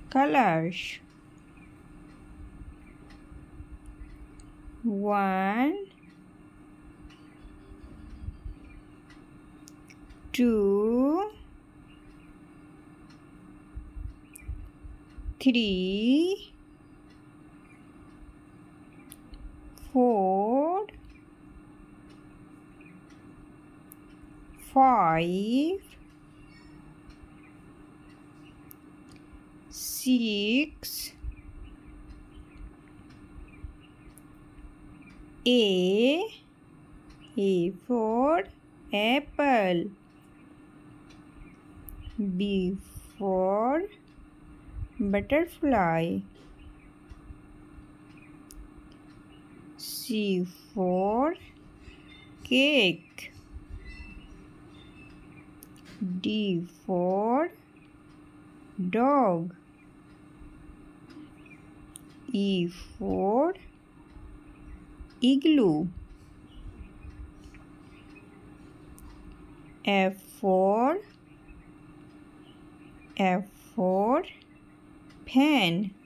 colors. 1, 2, 3, 4, 5, 6, A for apple. B for butterfly. C for cake. D for dog. E for igloo. F for fan.